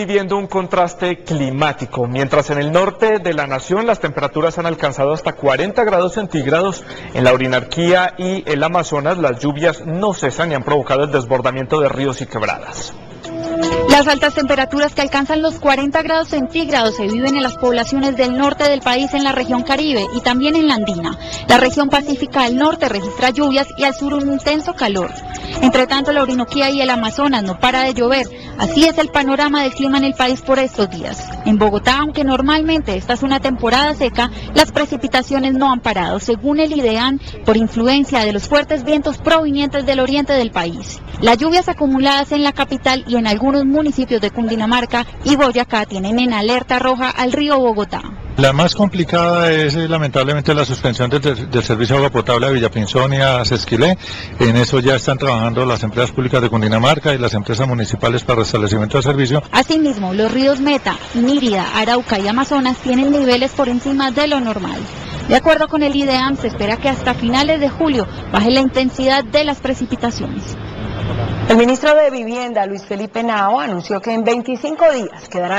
Viviendo un contraste climático, mientras en el norte de la nación las temperaturas han alcanzado hasta 40 grados centígrados, en la Orinoquía y el Amazonas las lluvias no cesan y han provocado el desbordamiento de ríos y quebradas. Las altas temperaturas que alcanzan los 40 grados centígrados se viven en las poblaciones del norte del país, en la región Caribe y también en la andina. La región pacífica del norte registra lluvias y al sur un intenso calor. Entre tanto, la Orinoquía y el Amazonas no para de llover. Así es el panorama del clima en el país por estos días. En Bogotá, aunque normalmente esta es una temporada seca, las precipitaciones no han parado, según el IDEAM, por influencia de los fuertes vientos provenientes del oriente del país. Las lluvias acumuladas en la capital y en algunos municipios de Cundinamarca y Boyacá tienen en alerta roja al río Bogotá. La más complicada es lamentablemente la suspensión del servicio de agua potable a Villapinzón y a Sesquilé. En eso ya están trabajando las empresas públicas de Cundinamarca y las empresas municipales para restablecimiento del servicio. Asimismo, los ríos Meta, Nírida, Arauca y Amazonas tienen niveles por encima de lo normal. De acuerdo con el IDEAM, se espera que hasta finales de julio baje la intensidad de las precipitaciones. El ministro de Vivienda, Luis Felipe Nao, anunció que en 25 días quedará